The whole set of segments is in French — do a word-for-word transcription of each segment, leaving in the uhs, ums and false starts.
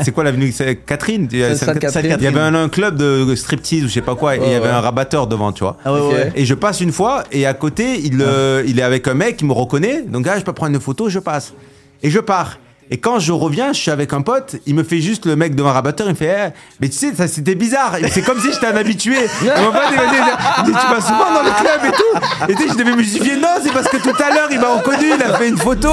c'est quoi l'avenue Catherine? Il y avait un, un club de striptease ou je sais pas quoi, et il y avait un rabatteur devant, tu vois. Ah ouais, okay. Et je passe une fois, et à côté, il, ah. euh, il est avec un mec, il me reconnaît, donc ah, je peux prendre une photo, je passe. Et je pars. Et quand je reviens, je suis avec un pote, il me fait juste le mec devant un rabatteur, il me fait eh, mais tu sais, ça c'était bizarre, c'est comme si j'étais un habitué. Et mon pote, il m'a dit, tu vas souvent dans le club et tout. Et tu sais, je devais me justifier, non, c'est parce que tout à l'heure, il m'a reconnu, il a fait une photo.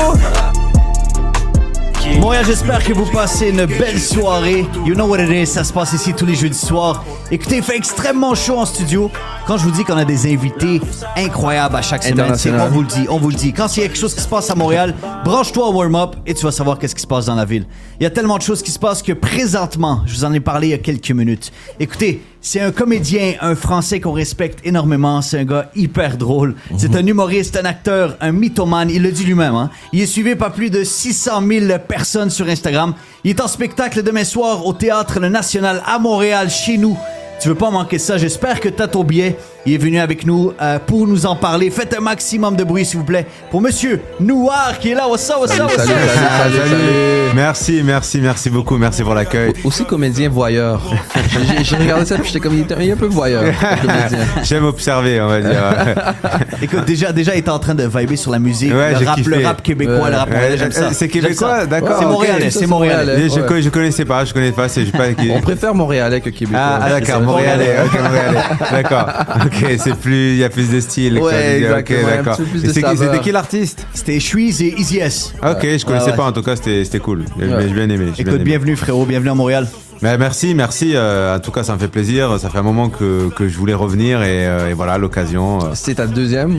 Montréal, j'espère que vous passez une belle soirée. You know what it is, ça se passe ici tous les jeudis soirs. Écoutez, il fait extrêmement chaud en studio. Quand je vous dis qu'on a des invités incroyables à chaque semaine, c'est, on vous le dit, on vous le dit. Quand il y a quelque chose qui se passe à Montréal, branche-toi au warm-up et tu vas savoir qu'est-ce qui se passe dans la ville. Il y a tellement de choses qui se passent que présentement, je vous en ai parlé il y a quelques minutes. Écoutez, c'est un comédien, un Français qu'on respecte énormément. C'est un gars hyper drôle. Mm-hmm. C'est un humoriste, un acteur, un mythomane. Il le dit lui-même. Hein? Il est suivi par plus de six cent mille personnes sur Instagram. Il est en spectacle demain soir au Théâtre Le National à Montréal, chez nous. Tu veux pas manquer ça. J'espère que t'as ton billet. Il est venu avec nous euh, pour nous en parler. Faites un maximum de bruit, s'il vous plaît, pour Monsieur Nouar qui est là. What's up, what's up, what's up? Salut, salut, salut, salut. Merci, merci, merci beaucoup. Merci pour l'accueil. Aussi comédien voyeur. j'ai, j'ai regardé ça puis j'étais comme, il est un peu voyeur. J'aime observer, on va dire. Écoute, déjà, déjà, il était en train de vibrer sur la musique. Ouais, le, rap, le rap québécois, ouais. le rap montréalais, ouais, j'aime ça. C'est québécois, d'accord. C'est montréalais, okay. c'est montréalais. Ouais. Je, ouais. je connaissais pas, je connais pas. C'est, je pas qui... On préfère montréalais que québécois. Ah, ah d'accord, montréalais. Ok, montréalais. D'accord. Ok, c'est plus. Il y a plus de style. Ouais, exactement. Ok, d'accord. C'était qui l'artiste? C'était Shreeze et Easy S. Ok, je connaissais ouais, ouais. pas. En tout cas, c'était cool. J'ai ouais. bien aimé. Écoute, bien aimé. bienvenue frérot, bienvenue à Montréal. Mais merci, merci. Euh, en tout cas, ça me fait plaisir. Ça fait un moment que que je voulais revenir et, euh, et voilà l'occasion. Euh. C'était ta deuxième?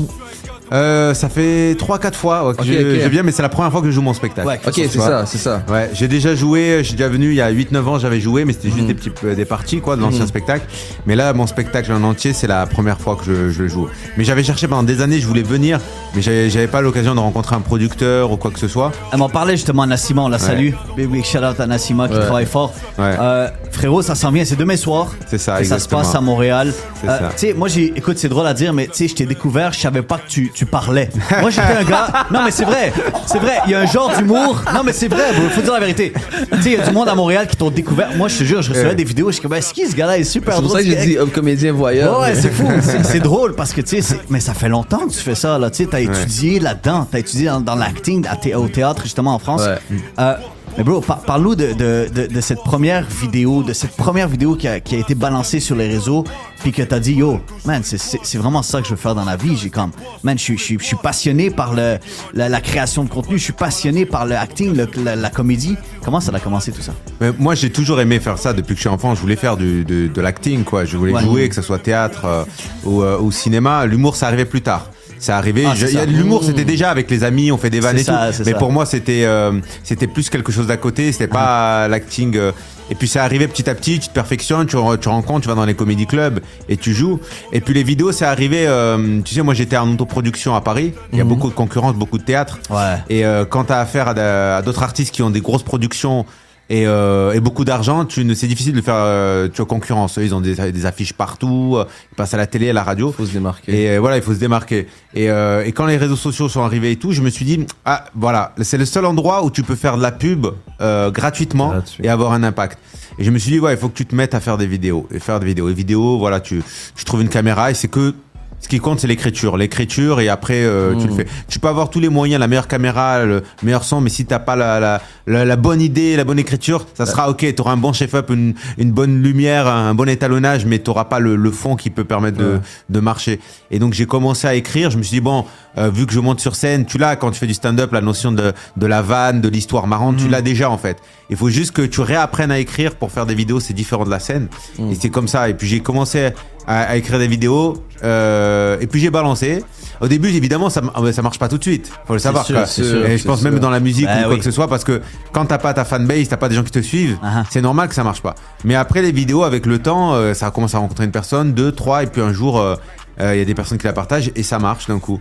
Euh, ça fait trois quatre fois ouais, que okay, je, okay. je viens, mais c'est la première fois que je joue mon spectacle. Ouais, ok, c'est ça, c'est ça. Ouais, j'ai déjà joué, j'ai déjà venu il y a huit neuf ans, j'avais joué, mais c'était juste mmh. des petits des parties quoi de l'ancien mmh. spectacle. Mais là, mon spectacle en entier, c'est la première fois que je, je le joue. Mais j'avais cherché pendant des années, je voulais venir, mais j'avais, j'avais pas l'occasion de rencontrer un producteur ou quoi que ce soit. Elle m'en parlait justement à Nassima, on la ouais. salue. Big big shout out à Nassima qui ouais. travaille fort. Ouais. Euh, frérot, ça s'en vient, c'est demain soir. C'est ça, et exactement. Ça se passe à Montréal. C'est euh, ça. Tu sais, moi j'ai, écoute, c'est drôle à dire, mais tu sais, je t'ai découvert, je savais pas que tu, tu parlais. Moi, j'étais un gars. Non, mais c'est vrai. C'est vrai. Il y a un genre d'humour. Non, mais c'est vrai. Il faut dire la vérité. Tu sais, il y a du monde à Montréal qui t'ont découvert. Moi, je te jure, je recevais ouais. des vidéos. Je suis comme, ben, c'est qui ce gars-là? Il est super c'est drôle. C'est pour ça que j'ai dit homme comédien voyeur. Ouais, c'est fou. C'est, c'est drôle parce que, tu sais, mais ça fait longtemps que tu fais ça, là. Tu sais, t'as étudié ouais. là-dedans. T'as étudié dans, dans l'acting au théâtre, justement, en France. Ouais. Euh, Mais bro, par- parle-nous de, de, de, de cette première vidéo, de cette première vidéo qui a, qui a été balancée sur les réseaux, puis que t'as dit, yo, man, c'est, c'est, c'est vraiment ça que je veux faire dans la vie. J'ai comme, man, je suis, je suis, je suis passionné par le, la, la création de contenu, je suis passionné par le acting, le, la, la comédie. Comment ça a commencé tout ça? Mais moi, j'ai toujours aimé faire ça depuis que je suis enfant. Je voulais faire du, de, de l'acting, quoi. Je voulais ouais. jouer, que ce soit théâtre euh, ou, euh, ou cinéma. L'humour, ça arrivait plus tard. C'est arrivé. Ah, c'est je, y a, l'humour, c'était déjà avec les amis, on fait des vannes c'est et ça, tout. Mais ça. Pour moi, c'était euh, c'était plus quelque chose d'à côté. C'était pas mmh. l'acting. Euh, et puis, c'est arrivé petit à petit. Tu te perfectionnes, tu, tu rencontres, tu vas dans les comédie clubs et tu joues. Et puis les vidéos, c'est arrivé. Euh, tu sais, moi, j'étais en autoproduction à Paris. Il y a mmh. beaucoup de concurrence, beaucoup de théâtre. Ouais. Et euh, quand t'as affaire à, à d'autres artistes qui ont des grosses productions. Et, euh, et beaucoup d'argent, tu ne, c'est difficile de faire euh, tu vois, concurrence. Eux, ils ont des, des affiches partout, euh, ils passent à la télé, à la radio. Il faut se démarquer. Et euh, voilà, il faut se démarquer. Et, euh, et quand les réseaux sociaux sont arrivés et tout, je me suis dit, ah voilà, c'est le seul endroit où tu peux faire de la pub euh, gratuitement Gratuit. Et avoir un impact. Et je me suis dit, ouais, il faut que tu te mettes à faire des vidéos. Et faire des vidéos. Et vidéos, voilà, tu, tu trouves une caméra et c'est que... Ce qui compte, c'est l'écriture. L'écriture, et après, euh, mmh. tu le fais. Tu peux avoir tous les moyens, la meilleure caméra, le meilleur son, mais si t'as pas la, la, la, la bonne idée, la bonne écriture, ça sera ok. T'auras un bon chef-up, une, une bonne lumière, un bon étalonnage, mais t'auras pas le, le fond qui peut permettre de, ouais. de marcher. Et donc, j'ai commencé à écrire. Je me suis dit, bon, euh, vu que je monte sur scène, tu l'as quand tu fais du stand-up, la notion de, de la vanne, de l'histoire marrante, mmh. tu l'as déjà, en fait. Il faut juste que tu réapprennes à écrire pour faire des vidéos, c'est différent de la scène. Mmh. Et c'est comme ça. Et puis, j'ai commencé à, à écrire des vidéos, euh, et puis j'ai balancé. Au début, évidemment, ça, ça marche pas tout de suite. Faut le savoir. Sûr, sûr, et je pense sûr. Même dans la musique bah, ou quoi oui. que ce soit, parce que quand t'as pas ta fanbase, t'as pas des gens qui te suivent, uh-huh. c'est normal que ça marche pas. Mais après les vidéos, avec le temps, euh, ça commence à rencontrer une personne, deux, trois, et puis un jour, il euh, euh, y a des personnes qui la partagent et ça marche d'un coup.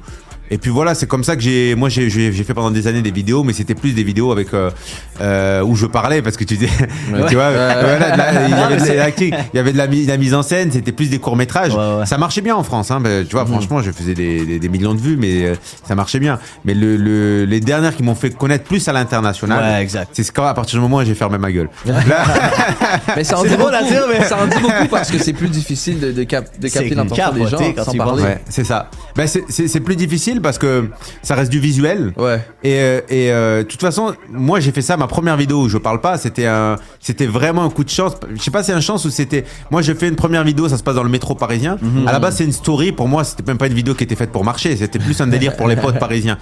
Et puis voilà, c'est comme ça que j'ai, moi j'ai, j'ai fait pendant des années des vidéos, mais c'était plus des vidéos avec euh, euh, où je parlais parce que tu disais, ouais. tu vois, euh, voilà, là, il y avait de l'acting, il y avait de la, de la mise en scène, c'était plus des courts métrages. Ouais, ouais. Ça marchait bien en France, hein, bah, tu vois, mmh. franchement, je faisais des, des, des millions de vues, mais euh, ça marchait bien. Mais le, le, les dernières qui m'ont fait connaître plus à l'international, ouais, exact. c'est quand à partir du moment où j'ai fermé ma gueule. Là... mais ça en dit beaucoup, dire, mais... ça en dit beaucoup parce que c'est plus difficile de, de, cap, de capter l'attention des gens sans parler. Ouais, c'est ça. Ben c'est, c'est, c'est plus difficile parce que ça reste du visuel. Ouais. Et, euh, et euh, de toute façon, moi j'ai fait ça, ma première vidéo où je parle pas, c'était un, c'était vraiment un coup de chance. Je sais pas si c'est un chance ou c'était. Moi j'ai fait une première vidéo, ça se passe dans le métro parisien. Mm-hmm. À la base c'est une story. Pour moi c'était même pas une vidéo qui était faite pour marcher, c'était plus un délire pour les potes parisiens.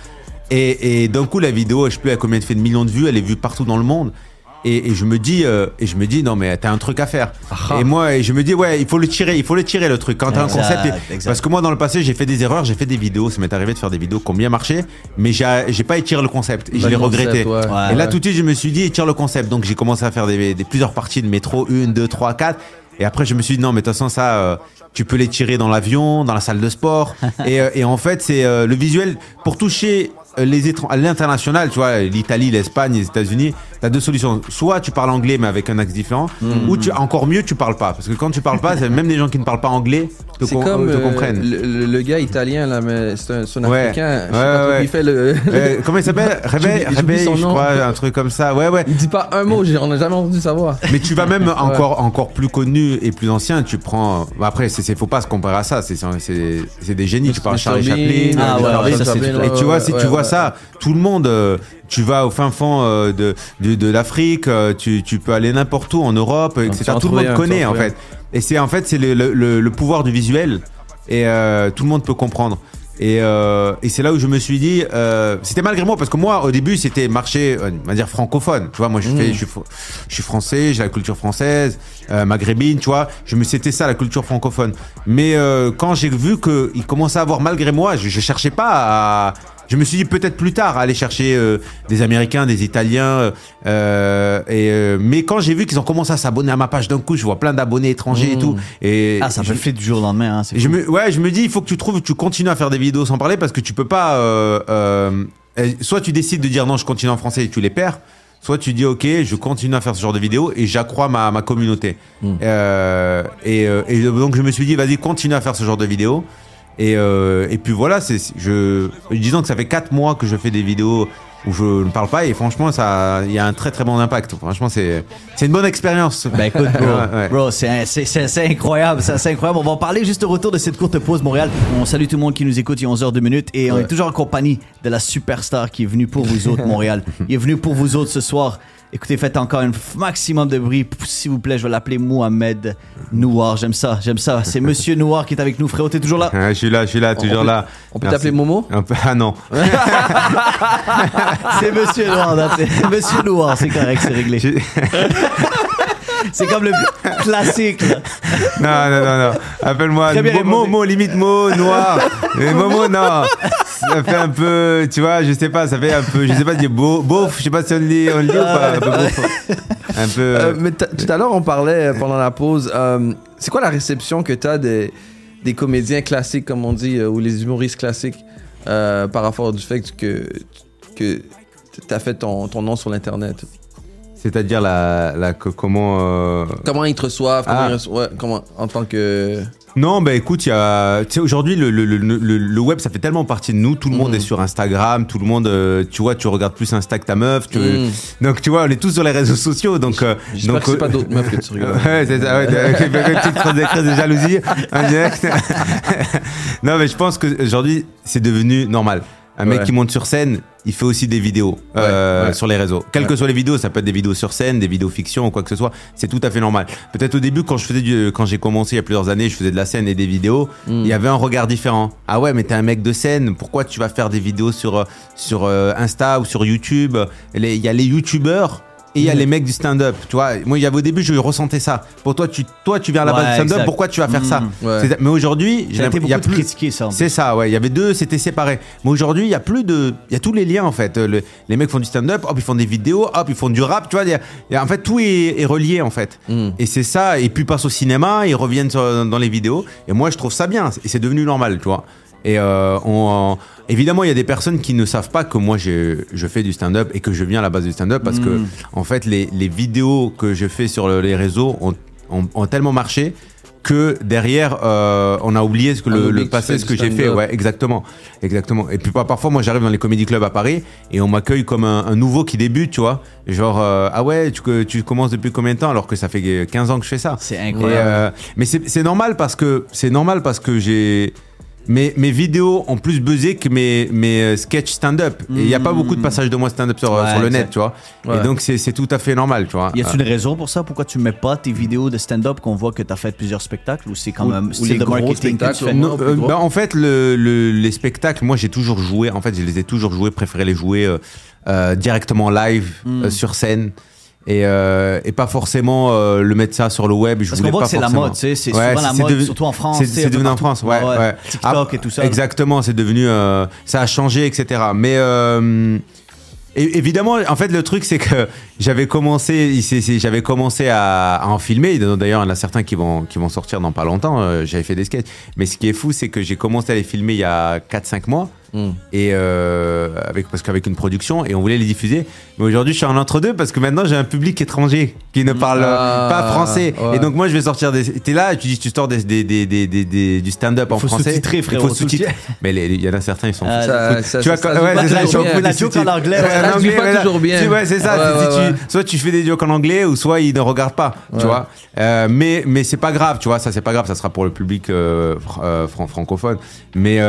Et, et d'un coup la vidéo, je sais plus à combien elle fait de millions de vues, elle est vue partout dans le monde. Et, et je me dis, euh, et je me dis, non mais t'as un truc à faire. Ah. Et moi, et je me dis, ouais, il faut le tirer, il faut le tirer le truc. Quand t'as exact, un concept, et, parce que moi dans le passé, j'ai fait des erreurs, j'ai fait des vidéos, ça m'est arrivé de faire des vidéos qui ont bien marché, mais j'ai, j'ai pas étiré le concept et je l'ai regretté. Ouais. Ouais, et là ouais. tout de suite, je me suis dit, étire le concept. Donc j'ai commencé à faire des, des plusieurs parties de métro, une, deux, trois, quatre. Et après, je me suis dit, non, mais de toute façon, ça, euh, tu peux les tirer dans l'avion, dans la salle de sport. et, euh, et en fait, c'est euh, le visuel pour toucher les étrangers, à l'international, tu vois, l'Italie, l'Espagne, les États-Unis, t'as deux solutions. Soit tu parles anglais, mais avec un accent différent, mmh. ou tu, encore mieux, tu parles pas. Parce que quand tu parles pas, c'est même des gens qui ne parlent pas anglais te, c'est com- comme, te euh, comprennent. Le, le gars italien, là, mais c'est un, c'est un ouais. africain. Je ouais, sais pas ouais. il fait le. Euh, comment il s'appelle? Réveil, Réveil, je crois, un truc comme ça. Ouais, ouais. Il dit pas un mot, on n'a jamais entendu savoir. Mais tu vas même encore, ouais. encore plus connu et plus ancien, tu prends. Après, c'est, c'est, faut pas se comparer à ça. C'est, c'est, c'est des génies. Tu parles Charlie Chaplin. Ah, ouais, ouais, ça, c'est, et tu vois, si tu vois ça, tout le monde. Tu vas au fin fond euh, de, de, de l'Afrique, euh, tu, tu peux aller n'importe où en Europe, et cetera. Tout le monde connaît en fait. Et c'est en fait c'est le, le, le pouvoir du visuel et euh, tout le monde peut comprendre. Et, euh, et c'est là où je me suis dit, euh, c'était malgré moi parce que moi au début c'était marché, euh, on va dire francophone. Tu vois, moi je, mmh. fais, je, suis, je suis français, j'ai la culture française, euh, maghrébine, tu vois. Je me c'était ça la culture francophone. Mais euh, quand j'ai vu que il commençait à avoir malgré moi, je, je cherchais pas à je me suis dit peut-être plus tard aller chercher euh, des Américains, des Italiens. Euh, et, euh, mais quand j'ai vu qu'ils ont commencé à s'abonner à ma page d'un coup, je vois plein d'abonnés étrangers mmh. et tout. Et ah, ça peut faire du jour au lendemain. Hein, c'est je cool. me, ouais, je me dis, il faut que tu trouves, tu continues à faire des vidéos sans parler parce que tu peux pas. Euh, euh, soit tu décides de dire non, je continue en français et tu les perds. Soit tu dis ok, je continue à faire ce genre de vidéos et j'accrois ma, ma communauté. Mmh. Euh, et, euh, et donc je me suis dit, vas-y, continue à faire ce genre de vidéos. Et, euh, et puis voilà, c'est, je, disons que ça fait quatre mois que je fais des vidéos où je ne parle pas et franchement, ça, il y a un très très bon impact. Franchement, c'est, c'est une bonne expérience. Ben écoute, bro, ouais. bro c'est, c'est, c'est, c'est incroyable, c'est, c'est incroyable. On va en parler juste au retour de cette courte pause Montréal. On salue tout le monde qui nous écoute, il est onze heures deux minutes et ouais. on est toujours en compagnie de la superstar qui est venue pour vous autres, Montréal. Il est venu pour vous autres ce soir. Écoutez, faites encore un maximum de bruit, s'il vous plaît. Je vais l'appeler Mohamed Nouar. J'aime ça, j'aime ça. C'est Monsieur Nouar qui est avec nous, frérot. T'es toujours là? Ouais, je suis là, je suis là, toujours on peut, là. On peut Merci. T'appeler Momo? Peu, ah non. C'est Monsieur Nouar. Non, c'est Monsieur Nouar, c'est correct, c'est réglé. C'est comme le classique. Là. Non, non, non, non. Appelle-moi Momo, Momo, limite Mo, Noir. Mais Momo, non. Ça fait un peu, tu vois, je sais pas, ça fait un peu, je sais pas, dire beau, beauf, je sais pas si on le dit, on le dit ou pas, un peu beauf. Un peu. Euh, mais tout à l'heure, on parlait pendant la pause. Euh, c'est quoi la réception que t'as des, des comédiens classiques, comme on dit, ou les humoristes classiques, euh, par rapport du fait que, que t'as fait ton, ton nom sur l'Internet? C'est-à-dire la, la, comment... Euh... Comment ils te reçoivent, comment, ah. ils reçoivent, ouais, comment en tant que... Non, bah écoute, il y a, tu sais, aujourd'hui, le, le, le, le, le web, ça fait tellement partie de nous. Tout le mmh. monde est sur Instagram, tout le monde, euh, tu vois, tu regardes plus Insta que ta meuf. Tu, mmh. Donc, tu vois, on est tous sur les réseaux sociaux. Donc, euh, j'espère donc, que c'est pas d'autres meufs que tu regardes. Ouais, c'est ça, ouais, une petite crise de jalousie en direct. Non, mais je pense qu'aujourd'hui, c'est devenu normal. Un mec ouais. qui monte sur scène, il fait aussi des vidéos euh, ouais, ouais. sur les réseaux. Quelles ouais. que soient les vidéos, ça peut être des vidéos sur scène, des vidéos fiction ou quoi que ce soit. C'est tout à fait normal. Peut-être au début, quand je faisais du, quand j'ai commencé il y a plusieurs années, je faisais de la scène et des vidéos. Mm. Il y avait un regard différent. Ah ouais, mais t'es un mec de scène. Pourquoi tu vas faire des vidéos sur sur euh, Insta ou sur YouTube? Il y a les YouTubeurs. Et il y a mmh. les mecs du stand-up, tu vois. Moi, il y avait au début, je ressentais ça. Pour toi, tu, toi, tu viens à la ouais, base du stand-up, exact. Pourquoi tu vas faire mmh. ça ouais. Mais aujourd'hui, j'ai l'impression qu'il y a plus critiqué ça. C'est ça, ouais. Il y avait deux, c'était séparé. Mais aujourd'hui, il y a plus de, il y a tous les liens en fait. Le, les mecs font du stand-up, hop, ils font des vidéos, hop, ils font du rap, tu vois. Il y a, il y a, en fait, tout est, est relié en fait. Mmh. Et c'est ça. Et puis ils passent au cinéma, ils reviennent sur, dans les vidéos. Et moi, je trouve ça bien. Et c'est devenu normal, tu vois. Et euh, on, Évidemment, il y a des personnes qui ne savent pas que moi je, je fais du stand-up et que je viens à la base du stand-up parce mmh. que en fait les, les vidéos que je fais sur les réseaux ont, ont, ont tellement marché que derrière euh, on a oublié ce que le, le passé, ce que j'ai fait. Ouais, exactement, exactement. Et puis parfois moi j'arrive dans les comedy clubs à Paris et on m'accueille comme un, un nouveau qui débute, tu vois. Genre euh, ah ouais, tu, tu commences depuis combien de temps alors que ça fait quinze ans que je fais ça. C'est incroyable. Et, euh, mais c'est normal parce que c'est normal parce que j'ai Mes, mes vidéos ont plus buzzé que mes, mes sketchs stand-up. Mmh. Et il n'y a pas beaucoup de passages de moi stand-up sur, ouais, sur le net, tu vois. Ouais. Et donc, c'est tout à fait normal, tu vois. Y a-t-il une raison pour ça? Pourquoi tu ne mets pas tes vidéos de stand-up qu'on voit que tu as fait plusieurs spectacles? Ou c'est quand même style de marketing que tu fais? Non, euh, bah, en fait, le, le, les spectacles, moi, j'ai toujours joué. En fait, je les ai toujours joués, préféré les jouer euh, euh, directement live, mmh. euh, sur scène. Et, euh, et pas forcément euh, le mettre ça sur le web. Je Parce qu'on voit que c'est la mode, tu sais, c'est ouais, souvent la mode, devenu, surtout en France. C'est devenu en France, ouais. ouais, ouais. TikTok ah, et tout ça. Exactement, c'est devenu, euh, ça a changé, et cetera. Mais euh, et, évidemment, en fait, le truc, c'est que j'avais commencé, j'avais commencé à, à en filmer. D'ailleurs, il y en a certains qui vont, qui vont sortir dans pas longtemps. Euh, j'avais fait des sketchs. Mais ce qui est fou, c'est que j'ai commencé à les filmer il y a quatre cinq mois. Mmh. Et euh, avec, parce qu'avec une production et on voulait les diffuser, mais aujourd'hui je suis en entre-deux parce que maintenant j'ai un public étranger qui ne parle ah, pas français, ouais. Et donc moi je vais sortir des... T'es là et tu dis tu sors des, des, des, des, des, des, du stand-up en français, il faut sous-titrer, mais il y en a certains ils sont ah, ça, ça, tu vois ça, ouais, c'est ça, ça la joke en anglais, ça traduit pas toujours bien, ouais c'est ça, ouais, ouais, ouais. soit tu fais des jokes en anglais ou soit ils ne regardent pas, tu vois, mais mais c'est pas grave, tu vois, ça c'est pas grave, ça sera pour le public francophone, mais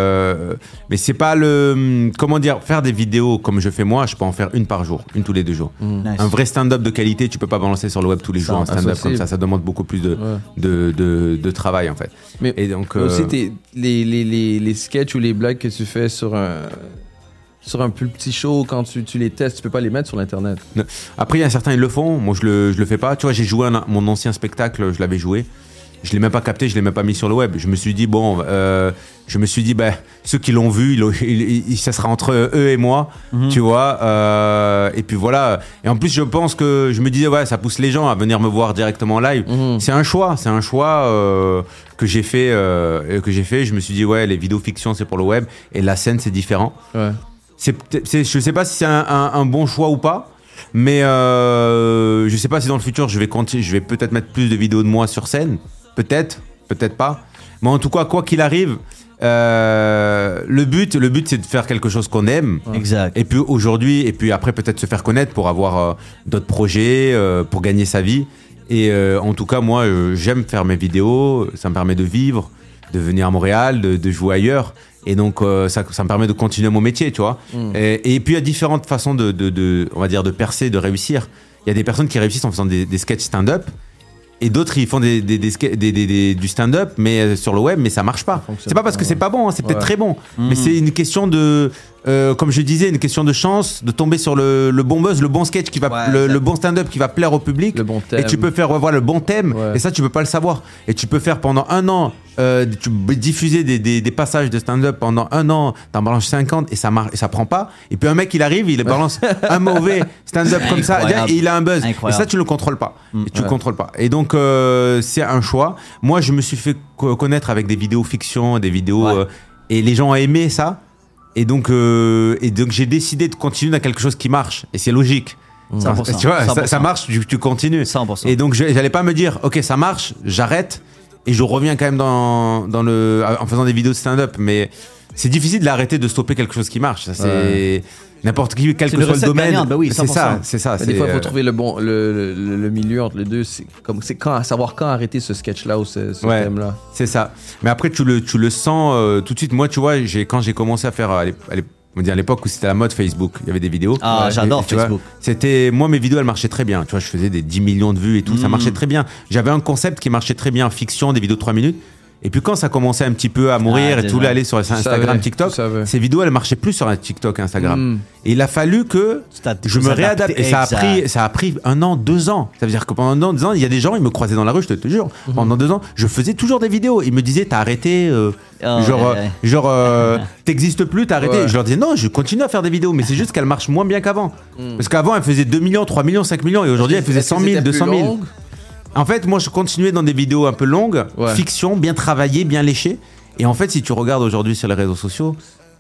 mais c'est pas le... Comment dire, faire des vidéos comme je fais moi, je peux en faire une par jour, une tous les deux jours. Mmh. Nice. Un vrai stand-up de qualité, tu peux pas balancer sur le web tous les jours un stand-up comme ça, ça demande beaucoup plus de, ouais. de, de, de travail en fait. Mais et donc, euh... aussi tes, les, les, les, les sketchs ou les blagues que tu fais sur un, sur un plus petit show, quand tu, tu les testes, tu peux pas les mettre sur l'internet. Après il y a certains ils le font, moi je le, je le fais pas. Tu vois, j'ai joué un, mon ancien spectacle, je l'avais joué. Je l'ai même pas capté, je l'ai même pas mis sur le web. Je me suis dit bon, euh, je me suis dit ben bah, ceux qui l'ont vu, il, il, il, ça sera entre eux et moi, mm-hmm. tu vois. Euh, et puis voilà. Et en plus, je pense que je me disais ouais, ça pousse les gens à venir me voir directement en live. Mm-hmm. C'est un choix, c'est un choix euh, que j'ai fait, euh, que j'ai fait. Je me suis dit ouais, les vidéos fiction c'est pour le web et la scène c'est différent. Ouais. C'est, c'est, je sais pas si c'est un, un, un bon choix ou pas. Mais euh, je sais pas si dans le futur je vais continuer, je vais peut-être mettre plus de vidéos de moi sur scène. Peut-être, peut-être pas. Mais en tout cas, quoi qu'il arrive, euh, le but, le but, c'est de faire quelque chose qu'on aime. Exact. Et puis aujourd'hui, et puis après, peut-être se faire connaître pour avoir euh, d'autres projets, euh, pour gagner sa vie. Et euh, en tout cas, moi, euh, j'aime faire mes vidéos. Ça me permet de vivre, de venir à Montréal, de, de jouer ailleurs. Et donc, euh, ça, ça me permet de continuer mon métier, tu vois. Mm. Et, et puis, il y a différentes façons de, de, de, on va dire, de percer, de réussir. Il y a des personnes qui réussissent en faisant des, des sketchs stand-up. Et d'autres, ils font des, des, des, des, des, des, du stand-up mais sur le web, mais ça marche pas. C'est pas parce que c'est pas bon, hein, c'est peut-être ouais. très bon. Mmh. Mais c'est une question de, euh, comme je disais, une question de chance, de tomber sur le, le bon buzz, le bon sketch, qui va, ouais, le, le bon stand-up qui va plaire au public. Le bon thème. Et tu peux faire ouais, voilà, le bon thème, ouais. Et ça, tu peux pas le savoir. Et tu peux faire pendant un an, euh, tu peux diffuser des, des, des passages de stand-up pendant un an, t'en balances cinquante et ça marche, et ça prend pas. Et puis un mec, il arrive, il balance un mauvais stand-up comme ça, et il a un buzz. Incroyable. Et ça, tu le contrôles pas. Mmh. Et tu ouais. le contrôles pas. Et donc, euh, c'est un choix. Moi, je me suis fait connaître avec des vidéos fiction, des vidéos, ouais. euh, et les gens ont aimé ça. Et donc, euh, et donc j'ai décidé de continuer dans quelque chose qui marche. Et c'est logique. cent pour cent. Tu vois, cent pour cent. Ça, ça marche, tu, tu continues. cent pour cent. Et donc, je n'allais pas me dire, ok, ça marche, j'arrête. Et je reviens quand même dans, dans le, en faisant des vidéos de stand-up. Mais c'est difficile de l'arrêter, de stopper quelque chose qui marche. Ça, c'est ouais. N'importe qui, quel que soit le domaine. Bah oui, c'est ça, c'est ça. Des fois, il faut trouver le bon, le, le, le milieu entre les deux. C'est comme, c'est quand, savoir quand arrêter ce sketch-là ou ce, ce ouais, thème-là. C'est ça. Mais après, tu le, tu le sens euh, tout de suite. Moi, tu vois, j'ai, quand j'ai commencé à faire, à l'époque où c'était la mode Facebook, il y avait des vidéos. Ah, ouais, j'adore et, Facebook. Vois, c'était, moi, mes vidéos, elles marchaient très bien. Tu vois, je faisais des dix millions de vues et tout. Mmh. Ça marchait très bien. J'avais un concept qui marchait très bien, fiction, des vidéos de trois minutes. Et puis quand ça commençait un petit peu à mourir ah, et tout, là, aller sur Instagram, savais, TikTok, ces vidéos, elles marchaient plus sur TikTok, Instagram. Mm. Et il a fallu que je me réadapte. Et ça a pris, ça a pris un an, deux ans. Ça veut dire que pendant un an, deux ans, il y a des gens, ils me croisaient dans la rue, je te, te jure. Mm-hmm. Pendant deux ans, je faisais toujours des vidéos. Ils me disaient, t'as arrêté, euh, oh, genre, ouais, ouais. genre, euh, t'existes plus, t'as arrêté. Ouais. Je leur disais, non, je continue à faire des vidéos, mais c'est juste qu'elles marchent moins bien qu'avant. Mm. Parce qu'avant, elles faisaient deux millions, trois millions, cinq millions, et aujourd'hui, elles faisaient cent mille, deux cent mille. En fait, moi, je continuais dans des vidéos un peu longues, ouais. fiction, bien travaillées, bien léchées. Et en fait, si tu regardes aujourd'hui sur les réseaux sociaux, c'est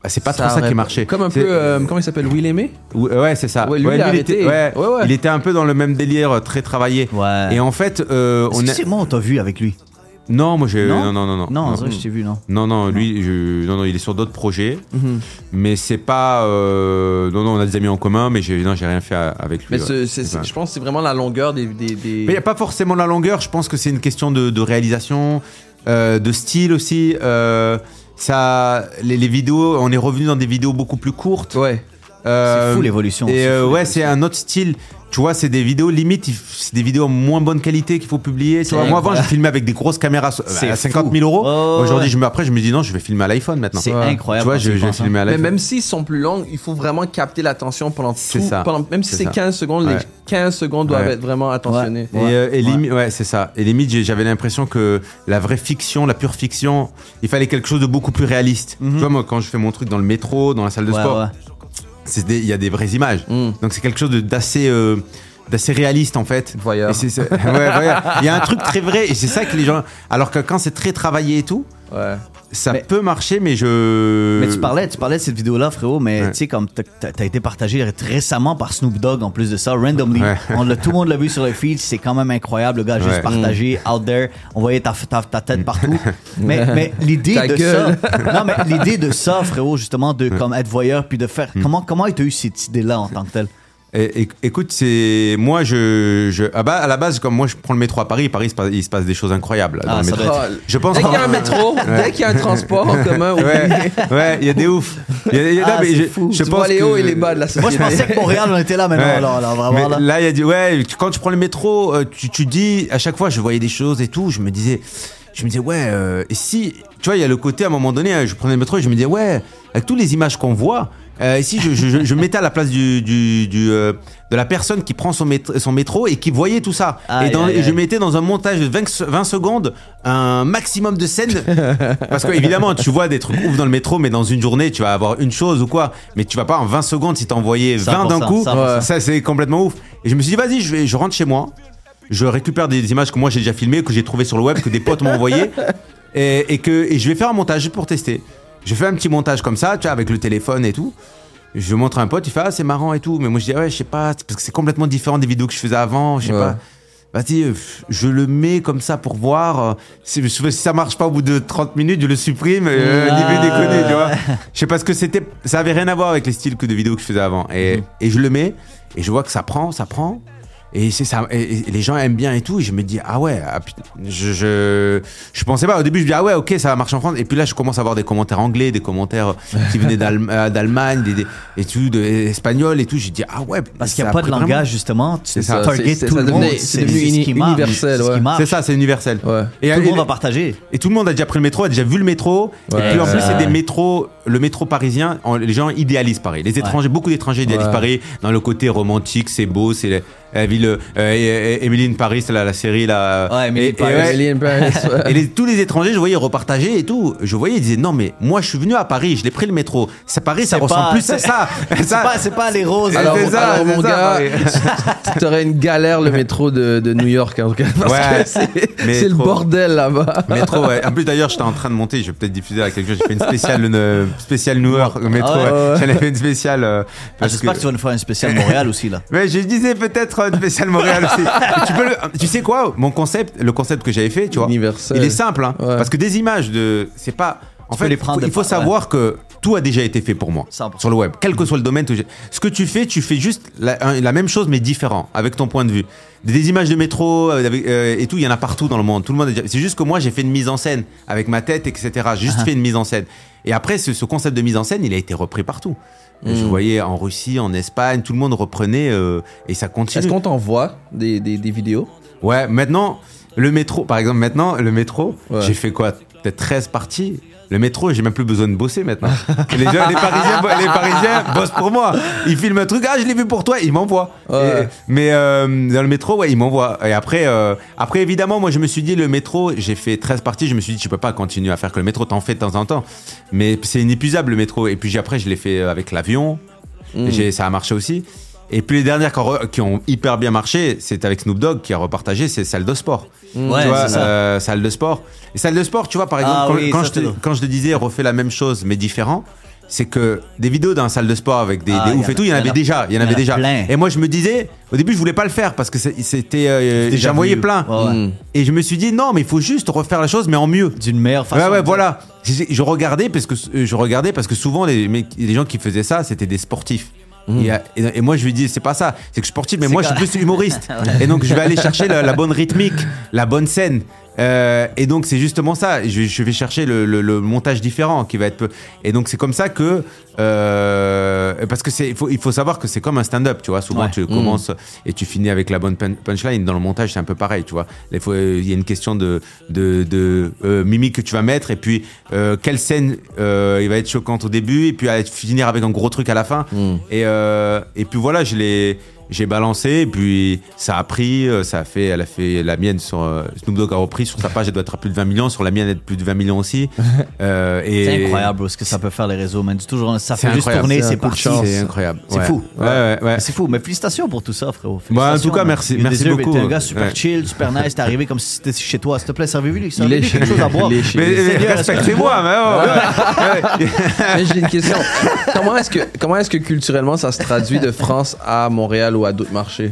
c'est pas trop ça qui marchait. Comme un peu, euh, comment il s'appelle, Will Aimé? Ouais, c'est ça. Ouais, lui, ouais, il, a lui, il, était, ouais, ouais, ouais. il était un peu dans le même délire, très travaillé. Ouais. Et en fait, euh, on a... moi, on t'a vu avec lui. Non, moi j'ai non non non non. Non, non, non. je t'ai vu non. Non non, lui je... non non, il est sur d'autres projets. Mm-hmm. Mais c'est pas euh... non non, on a des amis en commun mais j'ai non, j'ai rien fait avec lui. Mais ouais. c'est, c'est, je pense que c'est vraiment la longueur des des, des... Mais il y a pas forcément la longueur, je pense que c'est une question de, de réalisation, euh, de style aussi euh, ça les, les vidéos, on est revenu dans des vidéos beaucoup plus courtes. Ouais. Euh, c'est fou l'évolution. Et c'est euh, fou, ouais, l'évolution. c'est un autre style. Tu vois, c'est des vidéos limite, c'est des vidéos en moins bonne qualité qu'il faut publier. Tu vois, moi avant, je filmais avec des grosses caméras c'est à cinquante mille euros. Oh, Aujourd'hui, ouais. je me, après, je me dis non, je vais filmer à l'iPhone maintenant. C'est ouais. incroyable. Tu vois, je, je vais filmer à l'iPhone. Mais même s'ils sont plus longs, il faut vraiment capter l'attention pendant tout. Ça. Pendant, même si c'est, c'est quinze secondes, ouais. les quinze secondes doivent ouais. être vraiment attentionnés. Ouais. Et, euh, et ouais. Limite, ouais, c'est ça. Et limite, j'avais l'impression que la vraie fiction, la pure fiction, il fallait quelque chose de beaucoup plus réaliste. Mm-hmm. Tu vois, moi, quand je fais mon truc dans le métro, dans la salle de sport, il y a des vraies images. Mm. Donc c'est quelque chose de, d'assez. Euh, d'assez réaliste en fait. Voyeur. Et c'est, c'est, ouais, voyeur. Il y a un truc très vrai et c'est ça que les gens. Alors que quand c'est très travaillé et tout, ouais. ça mais, peut marcher, mais je. Mais tu parlais, tu parlais de cette vidéo-là, frérot, mais ouais. tu sais, comme t'as, t'as été partagé récemment par Snoop Dogg en plus de ça, randomly. Ouais. On l'a, tout le monde l'a vu sur le feed, c'est quand même incroyable, le gars, juste ouais. partagé, mm. out there. On voyait ta, ta, ta tête partout. mais, mais l'idée ta de gueule. ça. Non, mais l'idée de ça, frérot, justement, de comme être voyeur puis de faire. Mm. Comment, comment as-tu eu cette idée-là en tant que telle? Et, écoute, c'est moi je, je ah bah, à la base comme moi je prends le métro à Paris, Paris il se passe, il se passe des choses incroyables ah, dans le métro. Être... Je pense dès qu'il y a un métro, ouais. dès qu'il y a un transport en commun, ouais, ouais, il y a des oufs. Il y a, il y a, ah, non, mais c'est je, fou. Je tu pense vois les que... hauts et les bas de la société. Moi je pensais que Montréal on était là maintenant. Ouais. Là, là, vraiment, là. là il y a du ouais. Quand tu prends le métro, tu, tu dis à chaque fois je voyais des choses et tout, je me disais. Je me disais, ouais, euh, et si, tu vois, il y a le côté, à un moment donné, je prenais le métro et je me disais, ouais, avec toutes les images qu'on voit, euh, si je, je, je, je mettais à la place du, du, du, euh, de la personne qui prend son métro, son métro et qui voyait tout ça. Aïe, et, dans, aïe, et je mettais dans un montage de vingt, vingt secondes un maximum de scènes. Parce que, évidemment, tu vois des trucs ouf dans le métro, mais dans une journée, tu vas avoir une chose ou quoi. Mais tu vas pas en vingt secondes si t'as envoyé vingt d'un coup. Ça, ça, c'est complètement ouf. Et je me suis dit, vas-y, je, vais, je rentre chez moi. Je récupère des images que moi j'ai déjà filmées, que j'ai trouvées sur le web, que des potes m'ont envoyées, et, et que et je vais faire un montage pour tester. Je fais un petit montage comme ça, tu vois, avec le téléphone et tout. Je montre à un pote, il fait ah c'est marrant et tout, mais moi je dis ouais je sais pas, parce que c'est complètement différent des vidéos que je faisais avant, je sais ouais. pas. Vas-y, je le mets comme ça pour voir. Si, si ça marche pas au bout de trente minutes, je le supprime. Euh, ah, ni vu déconner, tu vois. Je sais pas ce que c'était. Ça avait rien à voir avec les styles que de vidéos que je faisais avant. Et, mmh. et je le mets et je vois que ça prend, ça prend. Et c'est ça, et, et les gens aiment bien et tout. Et je me dis ah ouais, ah, putain, je, je je pensais pas. Au début je me dis ah ouais ok ça va marcher en France. Et puis là je commence à avoir des commentaires anglais, des commentaires qui venaient d'Allem- d'Allemagne, des, des, et tout, de, espagnol et tout. J'ai dit ah ouais. Parce qu'il n'y a pas de langage vraiment. Justement. C'est ça. Target c'est, tout c'est, le monde. C'est, c'est devenu c'est universel. Ouais. C'est ça, c'est universel. Ouais. Et tout le monde va partager. Et tout le monde a déjà pris le métro, a déjà vu le métro. Ouais. Et puis en plus c'est des métros, le métro parisien. Les gens idéalisent Paris. Les étrangers, ouais. beaucoup d'étrangers idéalisent ouais. Paris dans le côté romantique, c'est beau, c'est les, la ville. Euh, Emily in Paris, c'est la, la série là. Ouais, Emily in Paris. Emily in Paris. Et les, tous les étrangers, je voyais repartager et tout. Je voyais, ils disaient non mais moi je suis venu à Paris, je l'ai pris le métro. Ça Paris, ça c'est ressemble pas, plus à ça. C'est ça. pas, c'est pas les roses. Alors, c'est ça, alors mon ça, gars, tu aurais une galère le métro de, de New York en tout cas. Parce ouais, que c'est, c'est le bordel là-bas. Métro, ouais. En plus d'ailleurs, j'étais en train de monter. Je vais peut-être diffuser à quelque chose. J'ai fait une spéciale, une spéciale New York métro. Ah ouais, ouais. Ouais. J'en ai fait une spéciale. Euh, ah, j'espère que... que tu vas nous faire une spéciale Montréal aussi là. Mais je disais peut-être une spéciale Montréal aussi. tu peux le, tu sais quoi, mon concept, le concept que j'avais fait, tu vois, universel. Il est simple, hein, ouais. parce que des images de, c'est pas, en tu fait, faut, il faut pas, savoir ouais. que tout a déjà été fait pour moi cent pour cent. Sur le web, quel que soit le domaine. Ce que tu fais, tu fais juste la, la même chose mais différent avec ton point de vue. Des images de métro avec, euh, et tout, il y en a partout dans le monde. Tout le monde. Déjà, c'est juste que moi, j'ai fait une mise en scène avec ma tête, et cetera. J'ai juste uh-huh. fait une mise en scène. Et après, ce, ce concept de mise en scène, il a été repris partout. Mmh. Je voyais en Russie, en Espagne, tout le monde reprenait euh, et ça continue. Est-ce qu'on t'envoie des, des, des vidéos? Ouais, maintenant, le métro, par exemple, maintenant, le métro, ouais. j'ai fait quoi? Peut-être treize parties. Le métro, j'ai même plus besoin de bosser maintenant. les, gens, les, Parisiens, les Parisiens bossent pour moi. Ils filment un truc, ah, je l'ai vu pour toi, ils m'envoient. Ouais. Et, mais euh, dans le métro, ouais, ils m'envoient. Et après, euh, après, évidemment, moi, je me suis dit, le métro, j'ai fait treize parties, je me suis dit, tu peux pas continuer à faire que le métro, t'en fais de temps en temps. Mais c'est inépuisable, le métro. Et puis après, je l'ai fait avec l'avion. Mmh. J'ai, ça a marché aussi. Et puis les dernières qui ont hyper bien marché, c'est avec Snoop Dogg qui a repartagé, c'est salle de sport. Mmh. Ouais, tu vois, c'est ça. Euh, salle de sport. Et salle de sport, tu vois, par exemple, ah, quand, oui, quand, je te, quand je te disais refais la même chose mais différent, c'est que des vidéos dans la salle de sport avec des, Ah, des y ouf en a- et tout, il y en y en avait a- déjà. Il y en y en avait a déjà. plein. Et moi, je me disais, au début, je voulais pas le faire parce que c'est- c'était, euh, Déjà j'en voyais vu. plein. Ouais, ouais. Mm. Et je me suis dit, non, mais il faut juste refaire la chose, mais en mieux. D'une meilleure façon. Ouais, de ouais, dire. voilà. Je, je regardais parce que euh, je regardais parce que souvent les, mecs- les gens qui faisaient ça, c'était des sportifs. Et, euh, et, et moi, je lui dis, c'est pas ça. C'est que je suis sportif, mais C'est moi, quand- je suis plus humoriste. Et donc, je vais aller chercher la, la bonne rythmique, la bonne scène. Euh, et donc, c'est justement ça. Je, je vais chercher le, le, le montage différent qui va être peu. Et donc, c'est comme ça que. Euh, parce que c'est, il faut, il faut savoir que c'est comme un stand-up, tu vois. Souvent, Ouais. tu commences et tu finis avec la bonne pun- punchline. Dans le montage, c'est un peu pareil, tu vois. Il faut, il y a une question de, de, de euh, mimique que tu vas mettre et puis euh, quelle scène euh, il va être choquante au début et puis à finir avec un gros truc à la fin. Mm. Et, euh, et puis voilà, je l'ai, j'ai balancé et puis ça a pris, euh, ça a fait, elle a fait la mienne sur euh, Snoop Dogg a repris sur sa page, elle doit être à plus de vingt millions, sur la mienne elle est plus de vingt millions aussi. Euh, et C'est incroyable, bro, ce que ça peut faire les réseaux, man. C'est toujours, ça C'est fait juste incroyable, tourner, c'est un c'est coup de parti. chance. C'est incroyable. C'est Ouais. fou. Ouais, ouais, ouais. C'est fou, mais félicitations pour tout ça, frérot. Bah, en Félicitations, tout cas, man. merci- You merci deserve it. beaucoup. T'es un gars super Ouais. chill, super nice. T'es arrivé comme si c'était chez toi. S'il te plaît, servez-lui Il est servez-lui chez quelque chose à lui. boire. Il est chez Mais, lui. mais Seigneur, respectez-moi, mais oh, ouais. Ouais. Mais j'ai une question. Comment est-ce que, comment est-ce que culturellement ça se traduit de France à Montréal ou à d'autres marchés?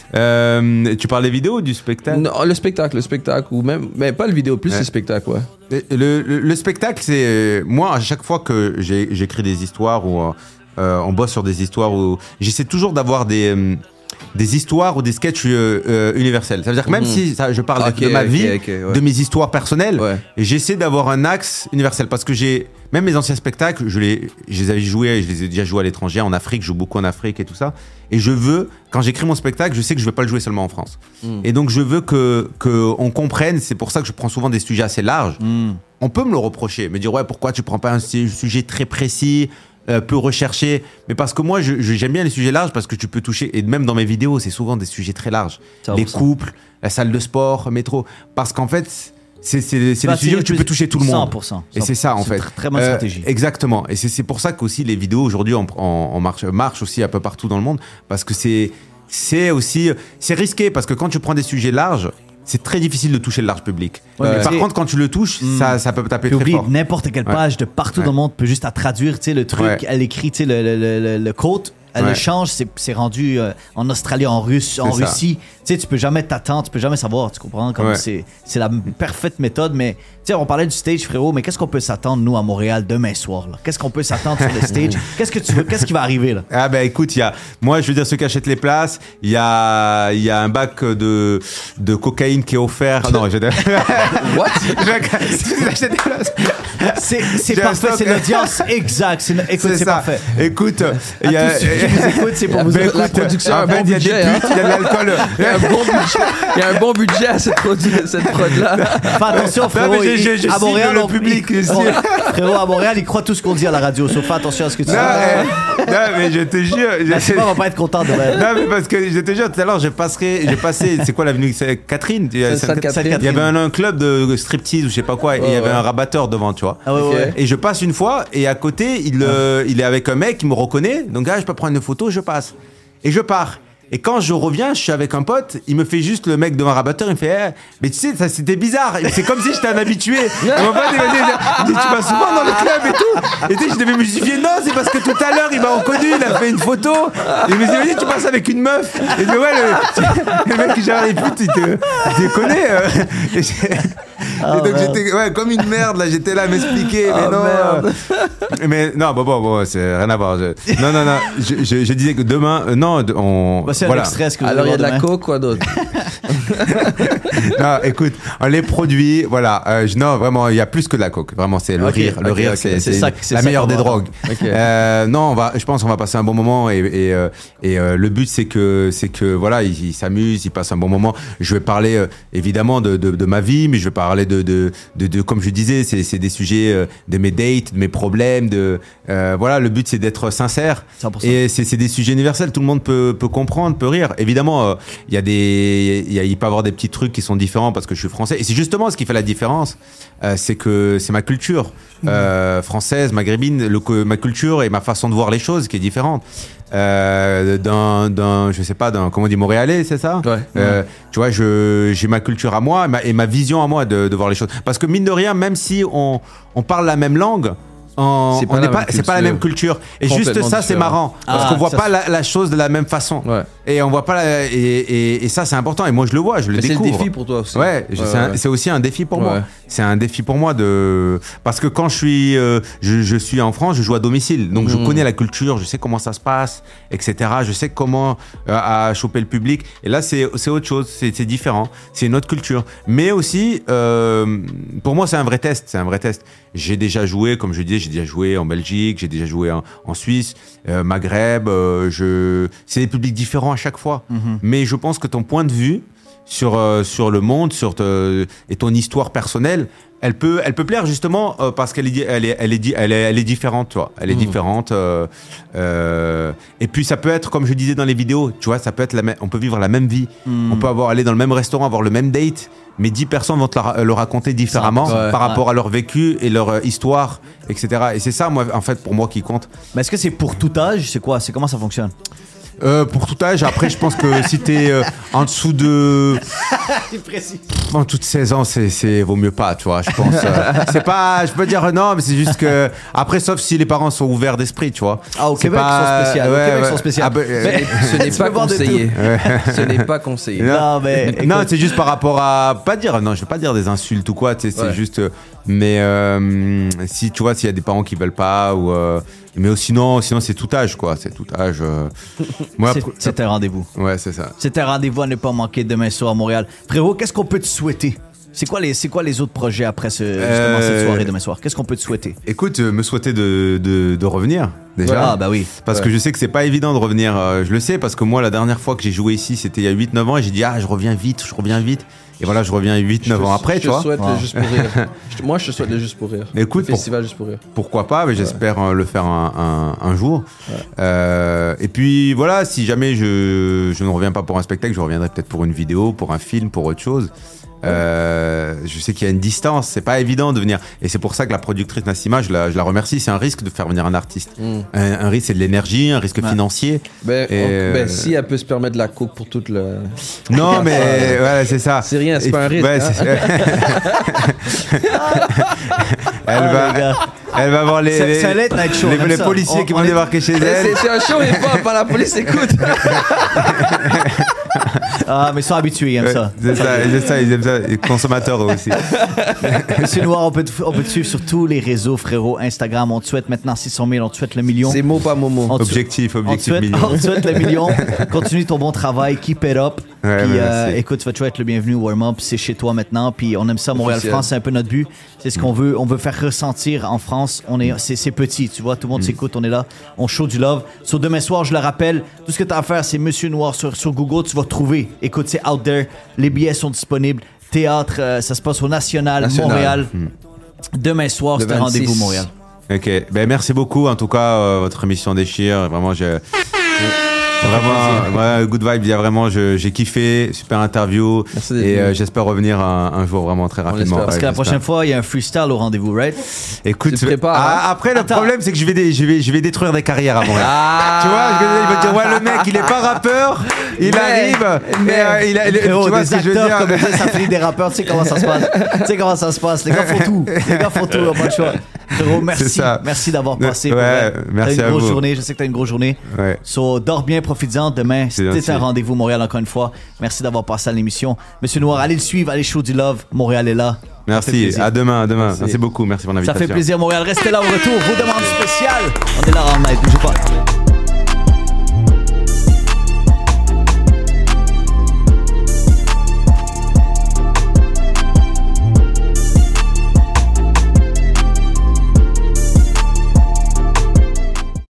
Euh, tu parles des vidéos ou du spectacle? Non, le spectacle, le spectacle, ou même, mais pas le vidéo, plus Ouais. le spectacle, ouais. Le, le- le spectacle, c'est euh, moi à chaque fois que j'ai- j'écris des histoires ou euh, euh, on bosse sur des histoires où j'essaie toujours d'avoir des euh, des histoires ou des sketchs euh, euh, universels. Ça veut dire que même Mhm. si ça, je parle de- Ok, de ma ok, vie, ok, ouais. de mes histoires personnelles, Ouais. j'essaie d'avoir un axe universel parce que j'ai même mes anciens spectacles, je les, je les avais joués, je les ai déjà joués à l'étranger, en Afrique, je joue beaucoup en Afrique et tout ça. Et je veux, quand j'écris mon spectacle, je sais que je vais pas le jouer seulement en France. Mm. Et donc je veux que que on comprenne. C'est pour ça que je prends souvent des sujets assez larges. Mm. On peut me le reprocher, me dire ouais pourquoi tu prends pas un su- sujet très précis, euh, peu recherché, mais parce que moi je- je- j'aime bien les sujets larges parce que tu peux toucher et même dans mes vidéos c'est souvent des sujets très larges, cent les pour cent. couples, la salle de sport, le métro, parce qu'en fait c'est c'est c'est Bah, des sujets où tu peux toucher tout le monde. cent pour cent. Et c'est ça en C'est fait. une tr- très bonne Euh, stratégie. Exactement. Et c'est c'est pour ça qu'aussi les vidéos aujourd'hui en, en, en marche, marchent aussi un peu partout dans le monde parce que c'est c'est aussi c'est risqué parce que quand tu prends des sujets larges, c'est très difficile de toucher le large public. Ouais, Mais mais par c'est- contre, quand tu le touches, Mm. ça, ça peut taper Puis très oublie, fort. n'importe quelle Ouais. page de partout Ouais. dans le monde peut juste à traduire, tu sais, le truc, Ouais. elle écrit, tu sais, le, le, le, le- le quote, elle Ouais. le change, c'est c'est rendu euh, en Australie, en Russe, en C'est ça. Russie. Tu sais, tu peux jamais t'attendre, tu peux jamais savoir, tu comprends? Comme Ouais. c'est c'est la parfaite méthode, mais tu sais, on parlait du stage, frérot, mais qu'est-ce qu'on peut s'attendre, nous, à Montréal, demain soir, là? Qu'est-ce qu'on peut s'attendre sur le stage? Qu'est-ce que tu veux, qu'est-ce qui va arriver, là? Ah ben écoute, il y a, moi je veux dire ceux qui achètent les places, il y a, il y a un bac de, de cocaïne qui est offert. Ah non, je What? Si vous achetez des places, C'est c'est J'ai un parfait, stock. c'est l'audience exact. C'est- Écoute, c'est c'est ça. parfait. Écoute, il À y a, tous ceux qui nous écoutent, c'est pour vous Ben, autres. la écoute, production a un en fait, bon il y a des budget, putes, il y a de l'alcool. Il y a un bon budget, il y a un bon budget à cette, produ- cette prod-là. Fais attention, frérot. mais je- il- je- je à cible Montréal, le on- public il- ici. on- frérot, à Montréal, il croit tout ce qu'on dit à la radio. Sauf fais attention à ce que tu dis. Non, eh, non, mais je te jure. je- La Simon va pas être content de vrai. Non, mais parce que je te jure, tout à l'heure, j'ai passé, j'ai passé, c'est quoi l'avenue c'est Catherine Il y a- Sainte-Catherine. Il y avait un, un club de striptease ou je sais pas quoi, et il y Ouais, avait ouais. un rabatteur devant, tu vois. Ah ouais, Ok. ouais. Et je passe une fois, et à côté, il, euh, il est avec un mec, il me reconnaît, donc ah, je peux prendre une photo, je passe. Et je pars. Et quand je reviens, je suis avec un pote, il me fait juste le mec devant un rabatteur, il me fait eh, mais tu sais, ça c'était bizarre, c'est comme si j'étais un habitué. Et mon pote, il m'a dit, il me dit, tu vas souvent dans le club et tout. Et tu sais, je devais me justifier, non, c'est parce que tout à l'heure, il m'a reconnu, il a fait une photo. Et il me dit, vas-y, tu passes avec une meuf. Et je dis, ouais, le, le mec qui gère les putes, il te, il te connaît. euh. Et, j'ai- Ah, et donc merde. j'étais ouais, comme une merde, là, j'étais là à m'expliquer, mais Ah, non. merde. euh, Mais non, bon, bon, bon, c'est rien à voir. Je- non, non, non, je, je, je disais que demain, euh, non, on. Bah, c'est un voilà. extrait, ce que vous Alors il y a de allez la voir demain. coke, quoi d'autre? Non, écoute, les produits, voilà. Euh, je- non, vraiment, il y a plus que de la coke. Vraiment, c'est le Ok, rire. Le ok, rire, ok. c'est C'est c'est ça- c'est la ça meilleure qu'on des va drogues. Ok. Euh, non, on va, je pense qu'on va passer un bon moment et, et, euh, et euh, le but c'est que c'est que voilà, ils il s'amusent, ils passent un bon moment. Je vais parler euh, évidemment de, de, de ma vie, mais je vais parler de de, de, de comme je disais, c'est c'est des sujets euh, de mes dates, de mes problèmes, de euh, voilà. Le but c'est d'être sincère cent pour cent. et c'est c'est des sujets universels. Tout le monde peut peut comprendre, peut rire. Évidemment, euh, il y a des il y a il peut y avoir des petits trucs qui sont différents parce que je suis français et c'est justement ce qui fait la différence. Euh, c'est que c'est ma culture euh, française, maghrébine, le, que- ma culture et ma façon de voir les choses qui est différente. Euh, d'un, d'un, je sais pas, d'un, comment on dit, montréalais, c'est ça? Ouais. Euh, tu vois, je, j'ai ma culture à moi et ma, et ma vision à moi de, de voir les choses. Parce que mine de rien, même si on, on parle la même langue, on n'est pas, c'est pas la même culture. Et juste ça, c'est marrant. Parce Ah, qu'on voit ça, pas c'est- la, la chose de la même façon. Ouais. Et on voit pas la- et, et, et ça, c'est important. Et moi, je le vois, je le Mais c'est le découvre. défi pour toi aussi. Ouais, je- Ouais, c'est un- ouais. c'est aussi un défi pour Ouais. moi. C'est un défi pour moi de parce que quand je suis euh, je, je suis en France, je joue à domicile, donc je Mhm. connais la culture, je sais comment ça se passe, et cetera. Je sais comment euh, à choper le public. Et là, c'est c'est autre chose, c'est c'est différent, c'est une autre culture. Mais aussi, euh, pour moi, c'est un vrai test, c'est un vrai test. J'ai déjà joué, comme je disais, j'ai déjà joué en Belgique, j'ai déjà joué en, en Suisse, euh, Maghreb. Euh, je c'est des publics différents à chaque fois. Mhm. Mais je pense que ton point de vue sur, euh, sur le monde sur te, et ton histoire personnelle, elle peut, elle peut plaire justement euh, parce qu'elle est, di- elle est, elle est, di- elle est, elle est différente, tu vois. Elle est Mhm. différente. Euh, euh, et puis ça peut être, comme je disais dans les vidéos, tu vois, ça peut être la même, on peut vivre la même vie. Mhm. On peut avoir, aller dans le même restaurant, avoir le même date, mais dix personnes vont te la- le raconter différemment Ouais. par rapport à leur vécu et leur euh, histoire, et cetera. Et c'est ça, moi, en fait, pour moi, qui compte. Mais est-ce que c'est pour tout âge? C'est quoi? C'est comment ça fonctionne? Euh, pour tout âge, après, je pense que si t'es euh, en dessous de. C'est précis. En toutes seize ans, c'est, c'est vaut mieux pas, tu vois, je pense. euh, c'est pas, je peux dire euh, non, mais c'est juste que après, sauf si les parents sont ouverts d'esprit, tu vois. Ah, au C'est Québec, pas- ils sont spéciaux. Au ouais, Québec, ils ouais. sont spéciaux. Ah, bah, euh, Mais- Ce n'est Tu pas peux voir de conseillé. tout. Ce n'est pas conseillé. Non, mais écoute, non, c'est juste par rapport à pas dire, non, je veux pas dire des insultes ou quoi, tu sais, c'est Ouais. juste, euh, mais euh, si tu vois, s'il y a des parents qui veulent pas ou, euh, mais sinon, sinon c'est tout âge, quoi, c'est tout âge. euh. Moi, c'est- après- c'est un rendez-vous. ouais, c'est ça. C'est un rendez-vous à ne pas manquer demain soir à Montréal. Frérot, qu'est-ce qu'on peut te souhaiter? C'est quoi les, c'est quoi les autres projets après ce, justement, Euh, cette soirée demain soir? Qu'est-ce qu'on peut te souhaiter? Écoute, euh, me souhaiter de, de, de revenir déjà. Ah, bah oui. Parce Ouais. que je sais que c'est pas évident de revenir. euh, je le sais parce que moi, la dernière fois que j'ai joué ici, c'était il y a huit neuf ans et j'ai dit, ah, je reviens vite, je reviens vite. Et voilà, je reviens huit neuf Je te- ans après, je tu te vois. souhaite Wow. le Juste pour rire. Je te- Moi, je te souhaite le Juste pour rire. Écoute, le festival Juste pour rire. Pourquoi pas, mais j'espère euh, le faire un, un, un jour. Euh, et puis voilà, si jamais je, je ne reviens pas pour un spectacle, je reviendrai peut-être pour une vidéo, pour un film, pour autre chose. Euh, je sais qu'il y a une distance, c'est pas évident de venir. Et c'est pour ça que la productrice Nassima, je la, je la remercie. C'est un risque de faire venir un artiste. Mm. Un, un risque, c'est de l'énergie, un risque Ouais. financier. Ben, Et, on- euh, ben, si elle peut se permettre de la coke pour toute le. Non, mais voilà, c'est ça. C'est rien, c'est Et pas un puis- risque. ouais, hein. c'est- elle Ah, va, les gars. elle va voir les, C'est- les, c'est un late night show, les- on aime les ça. policiers On- qui on vont est- débarquer chez C'est elle. c'est un show et pas, pas la police écoute. Ah, mais ils sont habitués, ils aiment Ouais, ça. c'est ça, c'est ça, ils aiment ça. Les consommateurs eux aussi. Monsieur Noir, on peut, te, on peut te suivre sur tous les réseaux, frérot. Instagram, on te souhaite maintenant six cent mille, on te souhaite le million. C'est mot pas momo. On te- Objectif, On te, objectif souhaite, million. on te souhaite le million. Continue ton bon travail, keep it up. Ouais, Puis, ouais, euh, merci. écoute, tu vas toujours être le bienvenu au warm-up. C'est chez toi maintenant. Puis on aime ça, Montréal-France, c'est un peu notre but. C'est ce qu'on veut. On veut faire ressentir en France. On est, c'est, c'est petit, tu vois. Tout le Mm. monde s'écoute, on est là. On show du love. Sur demain soir, je le rappelle, tout ce que tu as à faire, c'est Monsieur Noir sur, sur Google. Tu vas trouver. Écoute, c'est out there. Les billets sont disponibles. Théâtre, euh, ça se passe au National, National. Montréal. Mm. Demain soir, Le c'est un vingt-six. rendez-vous Montréal. Ok, ben merci beaucoup. En tout cas, euh, votre émission déchire. Vraiment, j'ai vraiment, ouais, good vibe. Il y a vraiment, je- j'ai kiffé, super interview. Merci d'être Et venu. euh, j'espère revenir un, un jour vraiment très rapidement. l'espère. Parce Ouais, que la j'espère. prochaine fois, il y a un freestyle au rendez-vous, right? Écoute, Tu te prépares, ah, hein? après le Attends. problème, c'est que je vais, dé- je vais, je vais détruire des carrières à Montréal. Ah. Tu vois, il va dire ouais, le mec, il est pas rappeur, il Mais- arrive, mais mais- euh, il a, il- Frérot, tu vois des ce que je veux acteurs dire. comme ça, ça finit des rappeurs. Tu sais comment ça se passe. Tu sais comment ça se passe. Les gars font tout. Les gars font tout. On a pas le choix. Frérot, merci. C'est ça. Merci d'avoir Ouais, passé. ouais, pour vrai. merci T'as à une grosse vous. journée. Je sais que t'as une grosse journée. Ouais. So, dors bien, profites-en. Demain, C'est c'était gentil. un rendez-vous Montréal encore une fois. Merci d'avoir passé à l'émission. Monsieur Noir, allez le suivre. Allez show du love. Montréal est là. Ça fait Merci, plaisir. à demain, à demain. Merci. Merci beaucoup, merci pour Ça l'invitation. fait plaisir, Montréal. Restez là au retour. Vos demandes spéciales. On est là en night. Bougez pas.